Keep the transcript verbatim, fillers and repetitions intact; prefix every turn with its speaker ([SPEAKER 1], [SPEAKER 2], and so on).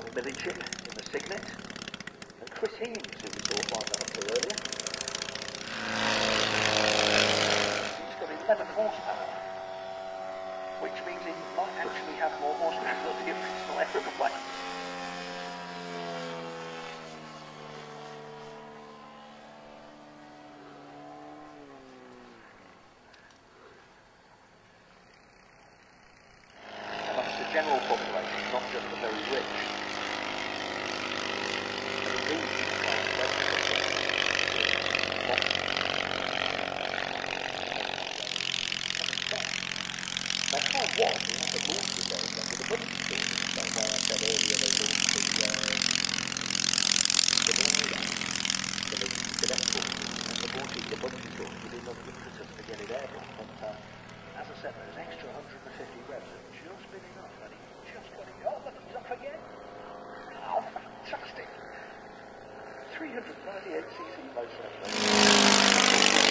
[SPEAKER 1] young milling ship in the Signet, and Chris Heames, who we saw flying that up to earlier. He's got eleven horsepower, which means he might actually have more horsepower than the original aeroplane. General population, not just the very rich. Now, how was we had the launch there again with the bungee system, that's why I said earlier they launched the, uh, the glider, the electrical, and the launching the bungee course with another impetus to get it airborne. But uh, as I said, there's extra one hundred fifty revs that just been enough. Just got it. Oh, look, he's off again. Oh, fantastic. three hundred ninety-eight c c motor.